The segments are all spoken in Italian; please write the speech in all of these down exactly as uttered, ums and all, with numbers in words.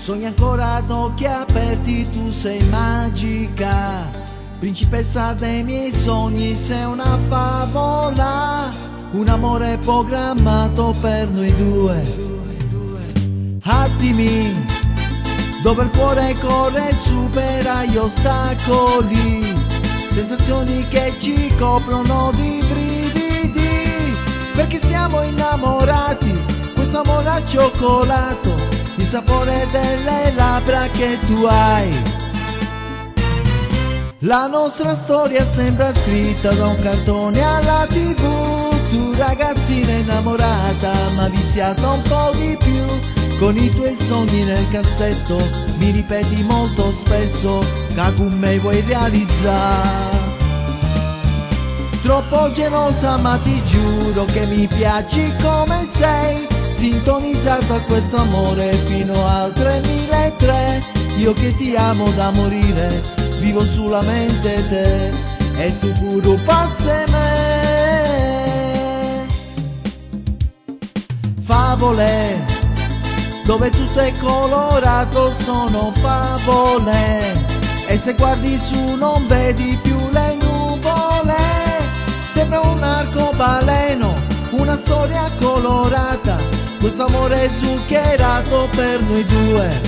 Sogni ancora ad occhi aperti, tu sei magica, principessa dei miei sogni, sei una favola, un amore programmato per noi due. Attimi dove il cuore corre e supera gli ostacoli, sensazioni che ci coprono di brividi, perché siamo innamorati, questo amore al cioccolato, il sapore delle labbra che tu hai. La nostra storia sembra scritta da un cartone alla tivù, tu ragazzina innamorata ma viziata un po' di più, con i tuoi sogni nel cassetto mi ripeti molto spesso che con me vuoi realizzare. Troppo gelosa ma ti giuro che mi piaci come sei, sintonizzato a questo amore fino al tremila tre. Io che ti amo da morire, vivo solamente te e tu pure pazze me. Favole, dove tutto è colorato sono favole, e se guardi su non vedi più le nuvole, sembra un arcobaleno, una storia colorata, questo amore zuccherato per noi due.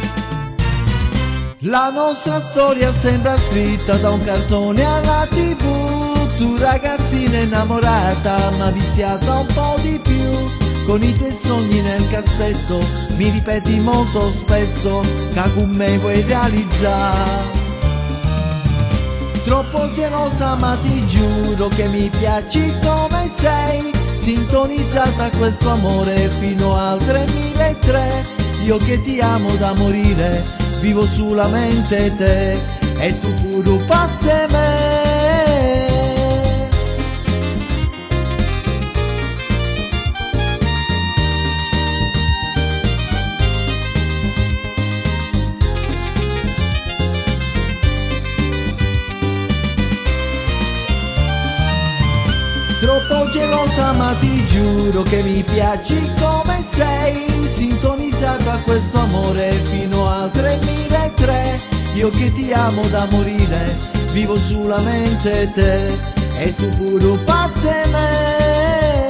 La nostra storia sembra scritta da un cartone alla tivù, tu ragazzina innamorata ma viziata un po' di più, con i tuoi sogni nel cassetto mi ripeti molto spesso che con me vuoi realizzare. Troppo gelosa ma ti giuro che mi piaci come sei, sintonizzata a questo amore fino al tremila tre. Io che ti amo da morire, vivo solamente te e tu pure pazze me. Troppo gelosa ma ti giuro che mi piaci come sei, sintonizzata a questo amore fino al tremila tre. Io che ti amo da morire, vivo solamente te e tu pure pazze me.